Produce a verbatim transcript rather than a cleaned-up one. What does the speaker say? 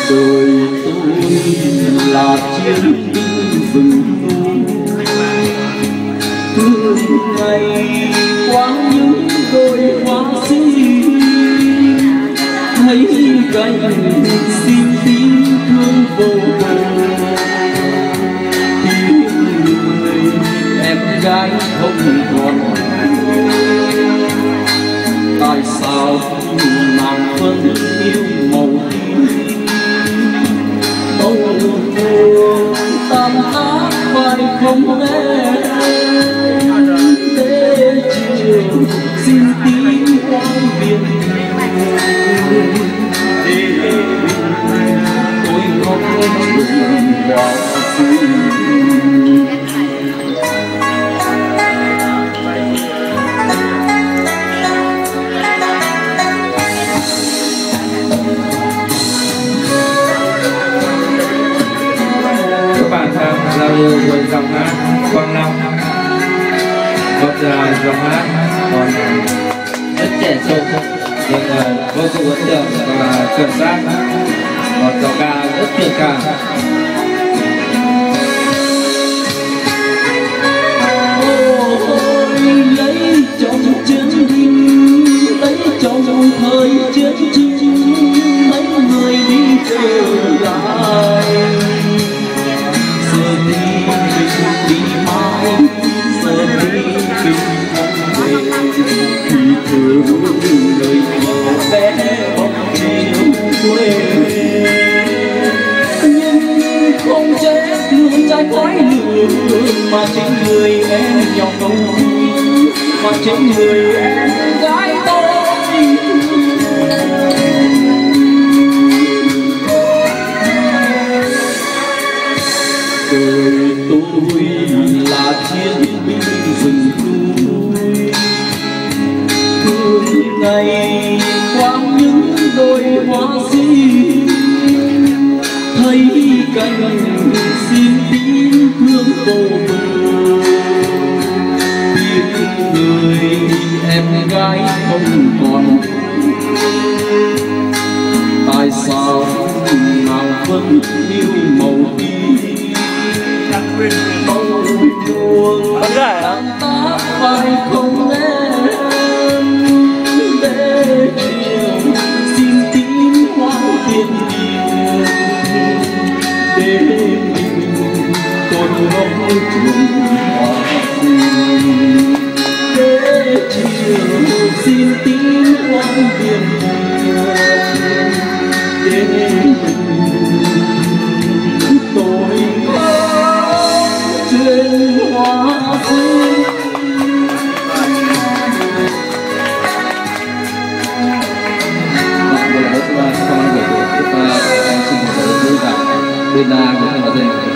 đời tôi là chiến rừng thương ngày qua những đôi hoa xinh thấy cánh xin tiếng thương vô bờ tiếng người em gái không còn tại sao nàng vẫn yêu màu tím màu buồn tan tác phải không em để chiều xin tiếng quang biển để tôi có chuyện vào giao lưu với giọng hát Quang Long, một giọng hát còn rất trẻ trung nhưng vô cùng ấn tượng và chuẩn xác, một giọng ca rất truyền cảm. Ôi lấy chồng chiến binh, lấy chồng thời chiến tranh, mấy người đi trở lại. Giờ đi mình đi mãi, giờ đi mình không về, thì thương người nhỏ bé bóng chiều quê. Nhưng không chết thương trái quái lửa, mà chính người em nhỏ không, mà chính người em gái tôi. Đời tôi là chiến binh rừng núi, thương ngày qua những đôi hoa xinh, thấy cánh xin tiếng thương vô bờ, biết người em gái không còn, tại sao nàng vẫn yêu màu tím màu buồn tan tác phải không em để chiều xin tiếng hoang thiên địa để mình còn ngóng trường hoa để chiều xin tiếng hoang thiên địa để mình tôi trên hoa xinh. Bạn vừa là chúng ta không ăn được chúng ta đang xin một lời đối đáp bên đa của các gia đình.